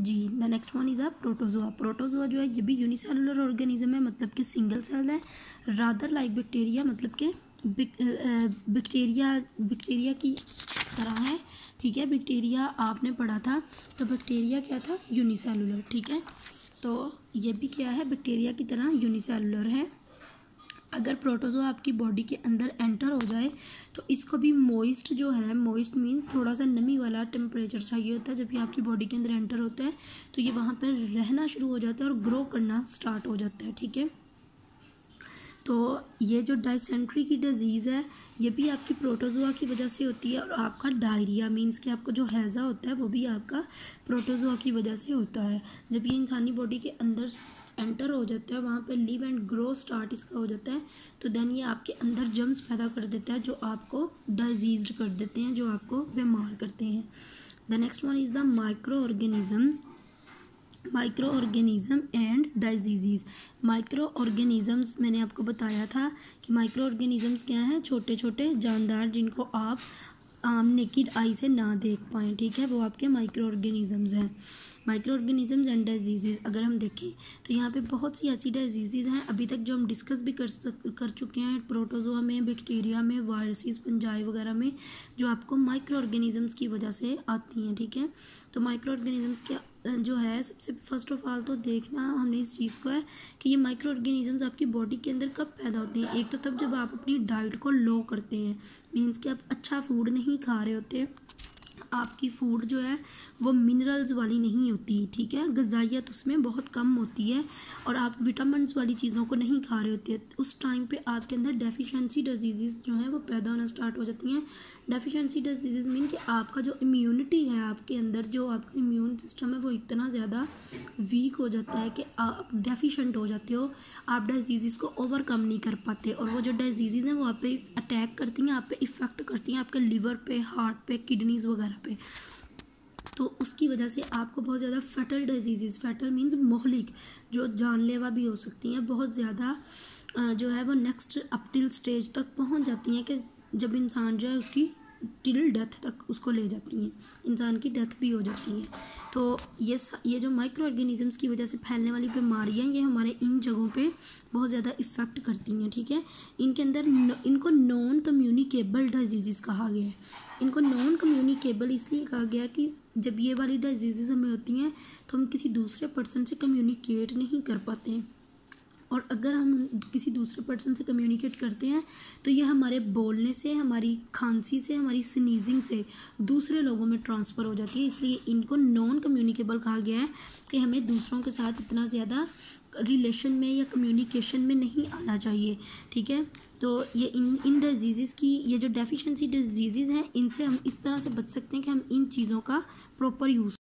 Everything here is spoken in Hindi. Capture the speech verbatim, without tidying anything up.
Ji. The next one is a protozoa. Protozoa जो है ये भी यूनिसेलुलर ऑर्गेनिज्म है, मतलब कि सिंगल सेल है। रादर लाइक बैक्टीरिया, मतलब कि बैक्टीरिया बैक्टीरिया की तरह है, ठीक है। बैक्टीरिया आपने पढ़ा था, तो बैक्टीरिया क्या था, यूनिसेलुलर, ठीक है। तो ये भी क्या है, बैक्टीरिया की तरह यूनिसेलुलर है। अगर प्रोटोजोआ आपकी बॉडी के अंदर एंटर हो जाए तो इसको भी मॉइस्ट जो है, मॉइस्ट मीन्स थोड़ा सा नमी वाला टेम्परेचर चाहिए होता है। जब ये आपकी बॉडी के अंदर एंटर होता है तो ये वहाँ पर रहना शुरू हो जाता है और ग्रो करना स्टार्ट हो जाता है, ठीक है। तो ये जो डायसेंट्री की डिजीज़ है ये भी आपकी प्रोटोजोआ की वजह से होती है। और आपका डायरिया मीन्स कि आपको जो हैज़ा होता है वो भी आपका प्रोटोजोआ की वजह से होता है। जब ये इंसानी बॉडी के अंदर एंटर हो जाता है, वहाँ पे लिव एंड ग्रो स्टार्ट इसका हो जाता है, तो देन ये आपके अंदर जम्स पैदा कर देता है जो आपको डाइजीज्ड कर देते हैं, जो आपको बीमार करते हैं। The next one is the micro organism. Micro organism and diseases. Micro organisms मैंने आपको बताया था कि माइक्रो ऑर्गेनिज़म्स क्या हैं, छोटे छोटे जानदार जिनको आप आम नेकिड आई से ना देख पाएँ, ठीक है, वो आपके माइक्रो ऑर्गेनिज़म्स हैं। माइक्रो ऑर्गेनिज़म्स एंड डिजीज़ अगर हम देखें तो यहाँ पे बहुत सी ऐसी डिजीज़ हैं अभी तक जो हम डिस्कस भी कर सक कर चुके हैं, प्रोटोजोआ में, बैक्टीरिया में, वायरसेस, फंजाई वगैरह में, जो आपको माइक्रो ऑर्गेनिज़म्स की वजह से आती हैं, ठीक है। तो माइक्रो ऑर्गेनिज़म्स क्या जो है, सबसे फर्स्ट ऑफ ऑल तो देखना हमने इस चीज़ को है कि ये माइक्रो ऑर्गेनिज़म्स आपकी बॉडी के अंदर कब पैदा होते हैं। एक तो तब जब आप अपनी डाइट को लो करते हैं, मीन्स कि आप अच्छा फूड नहीं खा रहे होते, आपकी फूड जो है वो मिनरल्स वाली नहीं होती, ठीक है, ग़िज़ाइयत उसमें बहुत कम होती है और आप विटामिन्स वाली चीज़ों को नहीं खा रहे होते, उस टाइम पे आपके अंदर डेफिशिएंसी डिजीज़ जो है वो पैदा होना स्टार्ट हो जाती हैं। डेफिशिएंसी डिजीज़ मीन कि आपका जो इम्यूनिटी है, आपके अंदर जो आपका इम्यून सिस्टम है वो इतना ज़्यादा वीक हो जाता है कि आप डेफिशिएंट हो जाते हो, आप डिजीज़ को ओवरकम नहीं कर पाते और वो जो डिजीज़ हैं वो आप पे अटैक करती हैं, आप पे इफ़ेक्ट करती हैं, आपके लिवर पे, हार्ट पे, किडनीज़ वगैरह पे। तो उसकी वजह से आपको बहुत ज़्यादा फैटल डिजीज़, फैटल मीन्स मोहलिक, जो जानलेवा भी हो सकती हैं, बहुत ज़्यादा जो है वो नेक्स्ट अप टिल स्टेज तक पहुंच जाती हैं कि जब इंसान जो है उसकी टिल डेथ तक उसको ले जाती हैं, इंसान की डेथ भी हो जाती है। तो ये ये जो माइक्रो ऑर्गेनिज़म्स की वजह से फैलने वाली बीमारियां ये हमारे इन जगहों पे बहुत ज़्यादा इफ़ेक्ट करती हैं, ठीक है। इनके अंदर न, इनको नॉन कम्युनिकेबल डिजीज़ कहा गया है। इनको नॉन कम्युनिकेबल इसलिए कहा गया कि जब ये वाली डिजीज़ हमें होती हैं तो हम किसी दूसरे पर्सन से कम्युनिकेट नहीं कर पाते हैं, और अगर हम किसी दूसरे पर्सन से कम्युनिकेट करते हैं तो ये हमारे बोलने से, हमारी खांसी से, हमारी स्नीजिंग से दूसरे लोगों में ट्रांसफ़र हो जाती है। इसलिए इनको नॉन कम्युनिकेबल कहा गया है कि हमें दूसरों के साथ इतना ज़्यादा रिलेशन में या कम्युनिकेशन में नहीं आना चाहिए, ठीक है। तो ये इन इन डिजीज़ की ये जो डेफिशिएंसी डिजीज़ हैं इनसे हम इस तरह से बच सकते हैं कि हम इन चीज़ों का प्रॉपर यूज़